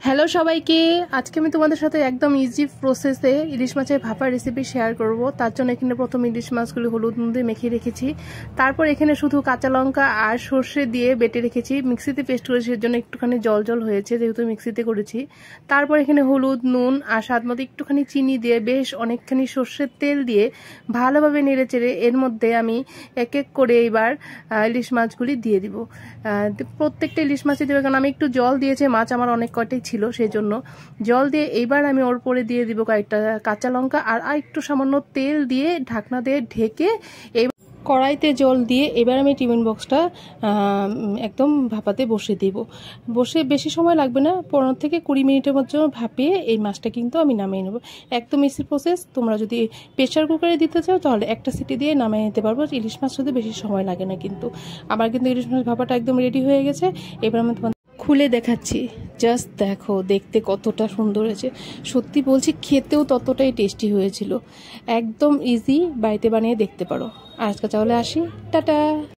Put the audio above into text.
Hello সবাইকে, আজকে আমি তোমাদের সাথে একদম ইজি প্রসেসে ইলিশ মাছের ভাপা রেসিপি শেয়ার করব। তার জন্য এখানে প্রথম ইলিশ মাছগুলি হলুদ নুন দিয়ে মেখে রেখেছি। তারপর এখানে শুধু কাঁচা লঙ্কা আর সর্ষে দিয়ে বেটে রেখেছি। মিক্সিতে পেস্ট করেছি, এর জন্য একটুখানি জল জল হয়েছে যেহেতু মিক্সিতে করেছি। তারপর এখানে হলুদ নুন আর স্বাদ মতো একটুখানি চিনি দিয়ে বেশ অনেকখানি সর্ষের তেল দিয়ে ভালোভাবে নেড়ে চেড়ে এর মধ্যে আমি এক এক করে এবার ইলিশ মাছগুলি দিয়ে দিব। প্রত্যেকটা ইলিশ মাছই দেবে, কারণ আমি একটু জল দিয়েছি, মাছ আমার অনেক কয়টাই ছিল সেই জন্য জল দিয়ে এইবার আমি ওর পরে দিয়ে দিব কয়েকটা কাঁচা লঙ্কা আর একটু সামান্য তেল দিয়ে ঢাকনা দিয়ে ঢেকে কড়াইতে জল দিয়ে এবার আমি টিফিন বক্সটা একদম ভাপাতে বসে দেব। বসে বেশি সময় লাগবে না, 15 থেকে 20 মিনিটের মধ্যে ভাপিয়ে এই মাছটা কিন্তু আমি নামিয়ে নেব। একদম ইজি প্রসেস। তোমরা যদি প্রেসার কুকারে দিতে চাও তাহলে একটা সিটি দিয়ে নামিয়ে নিতে পারবো। ইলিশ মাছ শুধু বেশি সময় লাগে না কিন্তু। আমার কিন্তু ইলিশ মাছ ভাপাটা একদম রেডি হয়ে গেছে। এবার আমি তোমাদের খুলে দেখাচ্ছি। জাস্ট দেখো দেখতে কতটা সুন্দর হয়েছে, সত্যি বলছি খেতেও ততটাই টেস্টি হয়েছিল। একদম ইজি, বাড়িতে বানিয়ে দেখতে পারো। আজকে তাহলে আসি, টাটা।